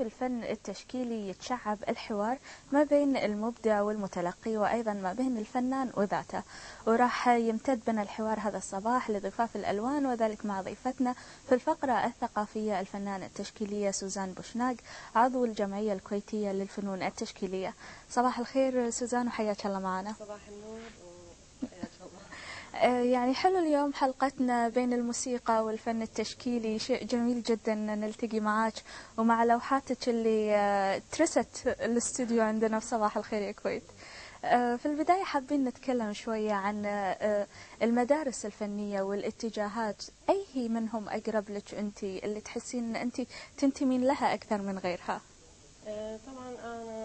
الفن التشكيلي يتشعب الحوار ما بين المبدع والمتلقي، وأيضا ما بين الفنان وذاته. وراح يمتد بنا الحوار هذا الصباح لضفاف الألوان، وذلك مع ضيفتنا في الفقرة الثقافية الفنانة التشكيلية سوزان بوشناق، عضو الجمعية الكويتية للفنون التشكيلية. صباح الخير سوزان وحياك الله معنا. صباح النور وحياك الله. يعني حلو اليوم حلقتنا بين الموسيقى والفن التشكيلي، شيء جميل جدا نلتقي معاك ومع لوحاتك اللي ترست الاستوديو عندنا في صباح الخير يا كويت. في البداية حابين نتكلم شوية عن المدارس الفنية والاتجاهات، أي منهم أقرب لك أنت اللي تحسين أن أنت تنتمين لها أكثر من غيرها؟ طبعا أنا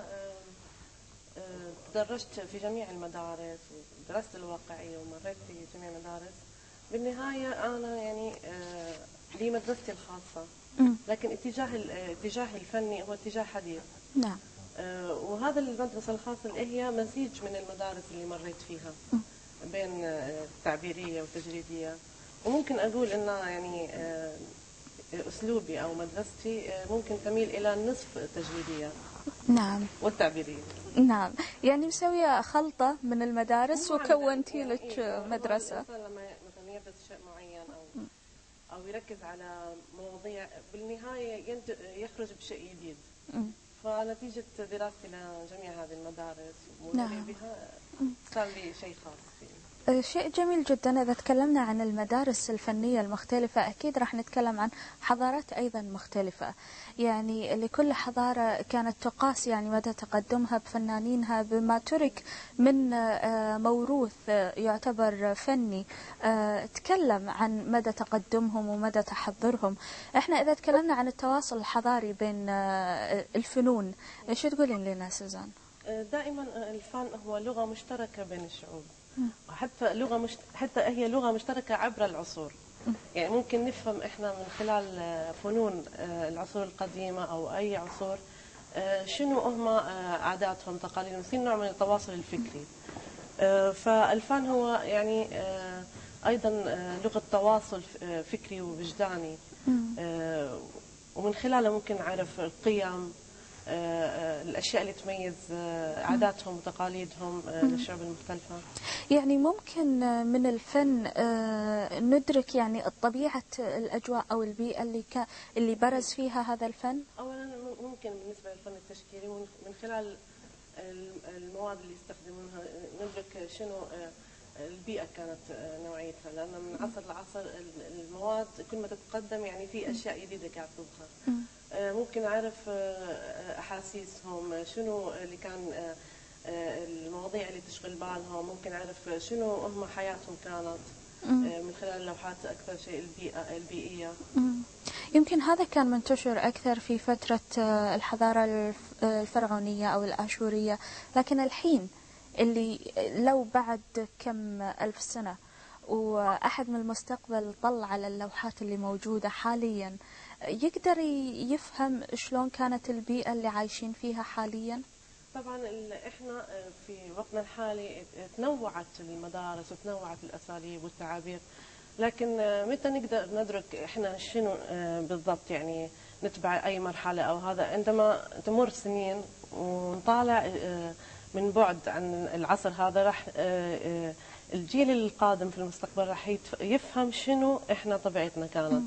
تدرجت في جميع المدارس ودرست الواقعية ومريت في جميع المدارس. بالنهاية أنا يعني لي مدرستي الخاصة، لكن اتجاه الفني هو اتجاه حديث. نعم. وهذا المدرسة الخاصة اللي هي مزيج من المدارس اللي مريت فيها بين التعبيرية والتجريدية، وممكن أقول إن يعني أسلوبي أو مدرستي ممكن تميل إلى النصف التجريدية. نعم. والتعبيرية. نعم، يعني مسوية خلطة من المدارس وكونتي لك مدرسة. لما مثلا يدرس شيء معين أو يركز على مواضيع، بالنهاية يخرج بشيء جديد. فنتيجة دراستي لجميع هذه المدارس ومروري بها صار لي شيء خاص فيه. شيء جميل جدا. إذا تكلمنا عن المدارس الفنية المختلفة أكيد راح نتكلم عن حضارات أيضا مختلفة، يعني لكل حضارة كانت تقاس يعني مدى تقدمها بفنانينها بما ترك من موروث يعتبر فني. تكلم عن مدى تقدمهم ومدى تحضرهم. احنا إذا تكلمنا عن التواصل الحضاري بين الفنون، ايش تقولين لنا سوزان؟ دائما الفن هو لغة مشتركة بين الشعوب، حتى هي لغة مشتركة عبر العصور. يعني ممكن نفهم احنا من خلال فنون العصور القديمة او اي عصور شنو هم عاداتهم تقاليدهم، في نوع من التواصل الفكري. فالفن هو يعني ايضا لغة تواصل فكري ووجداني، ومن خلاله ممكن نعرف القيم، الأشياء اللي تميز عاداتهم وتقاليدهم للشعوب المختلفة. يعني ممكن من الفن ندرك يعني طبيعة الأجواء أو البيئة اللي برز فيها هذا الفن؟ أولا ممكن بالنسبة للفن التشكيلي من خلال المواد اللي يستخدمونها ندرك شنو البيئة كانت نوعيتها، لأن من عصر لعصر المواد كل ما تتقدم يعني في أشياء جديدة قاعد تظهر. ممكن أعرف أحاسيسهم، شنو اللي كان المواضيع اللي تشغل بالهم، ممكن أعرف شنو هم حياتهم كانت من خلال اللوحات أكثر شيء البيئية. يمكن هذا كان منتشر أكثر في فترة الحضارة الفرعونية أو الآشورية، لكن الحين اللي لو بعد كم ألف سنة وأحد من المستقبل طلع على اللوحات اللي موجودة حاليا، يقدر يفهم شلون كانت البيئة اللي عايشين فيها حاليا. طبعا احنا في وقتنا الحالي تنوعت المدارس وتنوعت الأساليب والتعابير، لكن متى نقدر ندرك احنا شنو بالضبط يعني نتبع أي مرحلة أو هذا؟ عندما تمر سنين ونطالع من بعد عن العصر هذا، راح الجيل القادم في المستقبل راح يفهم شنو احنا طبيعتنا كانت.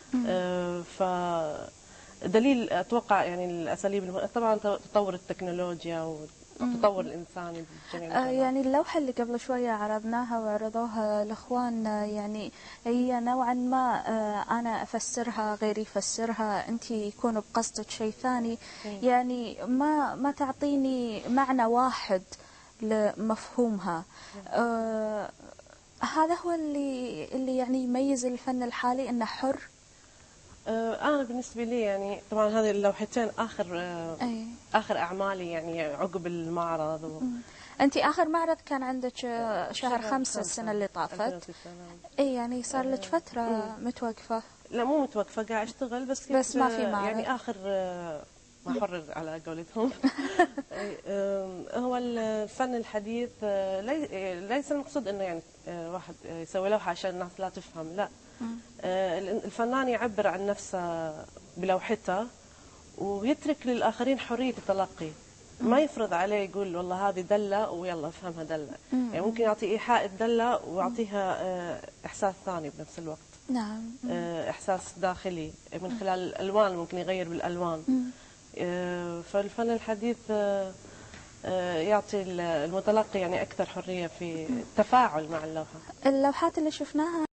فدليل اتوقع يعني الاساليب طبعا تطور التكنولوجيا وتطور الانساني بجميع يعني اللوحه اللي قبل شويه عرضناها وعرضوها الاخوان، يعني هي نوعا ما انا افسرها غيري يفسرها، انت يكون بقصدك شيء ثاني، يعني ما تعطيني معنى واحد لمفهومها. هذا هو اللي يعني يميز الفن الحالي، انه حر. أنا بالنسبة لي يعني طبعا هذه اللوحتين آخر أعمالي يعني عقب المعرض. أنت آخر معرض كان عندك شهر 5 السنة اللي طافت. أي يعني صار لك فترة متوقفة. لا مو متوقفة، قاعد أشتغل بس ما في معرض. يعني آخر ما حرر على قولتهم. هو الفن الحديث ليس المقصود انه يعني واحد يسوي لوحة عشان الناس لا تفهم، لا. الفنان يعبر عن نفسه بلوحته ويترك للآخرين حرية التلقي، ما يفرض عليه يقول والله هذه دلة ويلا افهمها دلة. يعني ممكن يعطي إيحاء الدلة ويعطيها إحساس ثاني بنفس الوقت. نعم. إحساس داخلي من خلال الألوان، ممكن يغير بالألوان. فالفن الحديث يعطي المتلقي يعني أكثر حرية في التفاعل مع اللوحة. اللوحات اللي شفناها